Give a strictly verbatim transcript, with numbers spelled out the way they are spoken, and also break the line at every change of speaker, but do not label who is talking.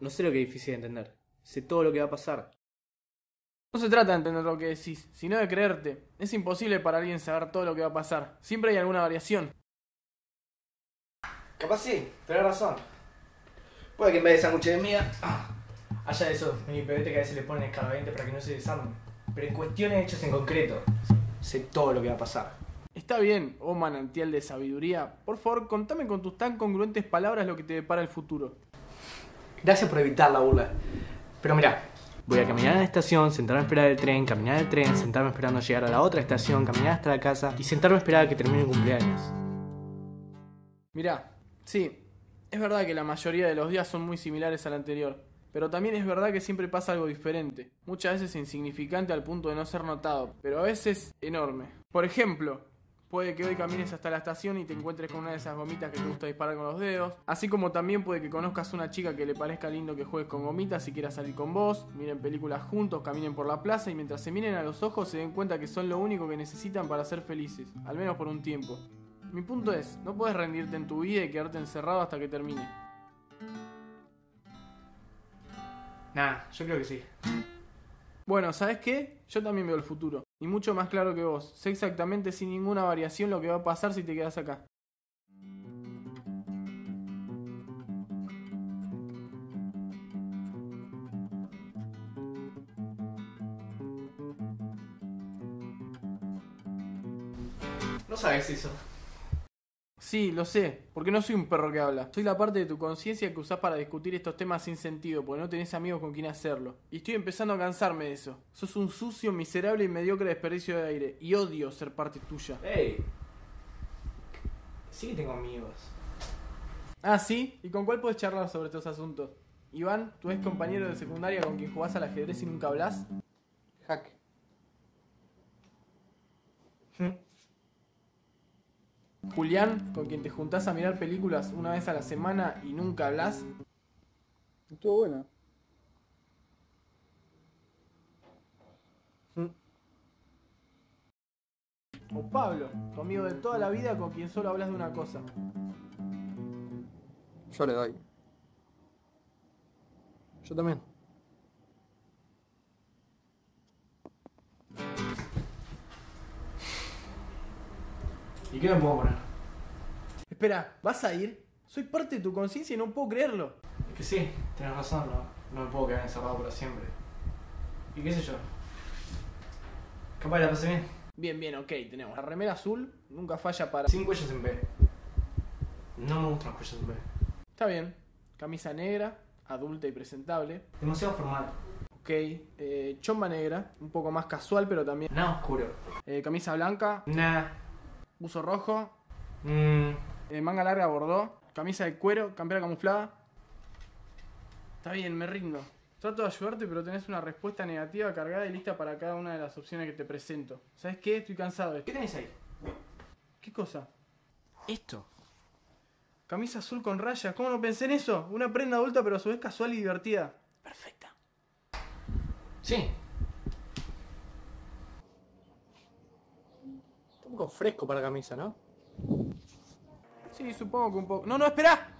No sé lo que es difícil de entender. Sé todo lo que va a pasar.
No se trata de entender lo que decís, sino de creerte. Es imposible para alguien saber todo lo que va a pasar. Siempre hay alguna variación.
Capaz sí, tenés razón. Puede que en vez de sándwiches de mía, haya esos mini pebetes que a veces le ponen escarbadiente para que no se desarmen. Pero en cuestiones hechas en concreto, sé todo lo que va a pasar.
Está bien, oh manantial de sabiduría. Por favor, contame con tus tan congruentes palabras lo que te depara el futuro.
Gracias por evitar la burla. Pero mirá, voy a caminar a la estación, sentarme a esperar el tren, caminar el tren, sentarme esperando llegar a la otra estación, caminar hasta la casa y sentarme a esperar a que termine el cumpleaños.
Mirá, sí, es verdad que la mayoría de los días son muy similares al anterior, pero también es verdad que siempre pasa algo diferente, muchas veces insignificante al punto de no ser notado, pero a veces enorme. Por ejemplo, puede que hoy camines hasta la estación y te encuentres con una de esas gomitas que te gusta disparar con los dedos, así como también puede que conozcas una chica que le parezca lindo que juegues con gomitas y quiera salir con vos, miren películas juntos, caminen por la plaza y mientras se miren a los ojos se den cuenta que son lo único que necesitan para ser felices, al menos por un tiempo. Mi punto es, no puedes rendirte en tu vida y quedarte encerrado hasta que termine.
Nah, yo creo que sí.
Bueno, ¿sabes qué? Yo también veo el futuro, y mucho más claro que vos. Sé exactamente sin ninguna variación lo que va a pasar si te quedas acá.
No sabes eso.
Sí, lo sé, porque no soy un perro que habla. Soy la parte de tu conciencia que usás para discutir estos temas sin sentido, porque no tenés amigos con quien hacerlo. Y estoy empezando a cansarme de eso. Sos un sucio, miserable y mediocre desperdicio de aire. Y odio ser parte tuya.
Hey. Sí que tengo amigos.
Ah, ¿sí? ¿Y con cuál podés charlar sobre estos asuntos? Iván, tu ex compañero de secundaria con quien jugás al ajedrez y nunca hablas.
Hack.
Julián, con quien te juntás a mirar películas una vez a la semana y nunca hablas.
Estuvo buena.
O Pablo, tu amigo de toda la vida con quien solo hablas de una cosa.
Yo le doy.
Yo también. ¿Y qué me puedo poner?
Espera, ¿vas a ir? Soy parte de tu conciencia y no puedo creerlo.
Es que sí, tenés razón, no, no me puedo quedar encerrado para siempre. ¿Y qué sé yo? Capaz la pasé bien.
Bien, bien, ok, tenemos la remera azul, nunca falla para...
Sin cuellos en B. No me gustan los cuellos en B.
Está bien, camisa negra, adulta y presentable.
Demasiado formal.
Ok, eh, chomba negra, un poco más casual pero también...
Nada oscuro.
Eh, camisa blanca,
Nah.
buzo rojo,
Mmm.
eh, manga larga bordó, camisa de cuero, campera camuflada. Está bien, me rindo. Trato de ayudarte, pero tenés una respuesta negativa cargada y lista para cada una de las opciones que te presento. ¿Sabes qué? Estoy cansado de esto.
¿Qué tenés ahí?
¿Qué cosa?
Esto.
Camisa azul con rayas. ¿Cómo no pensé en eso? Una prenda adulta pero a su vez casual y divertida.
Perfecta. Sí.
Está un poco fresco para la camisa, ¿no?
Sí, supongo que un poco... ¡No, no, espera!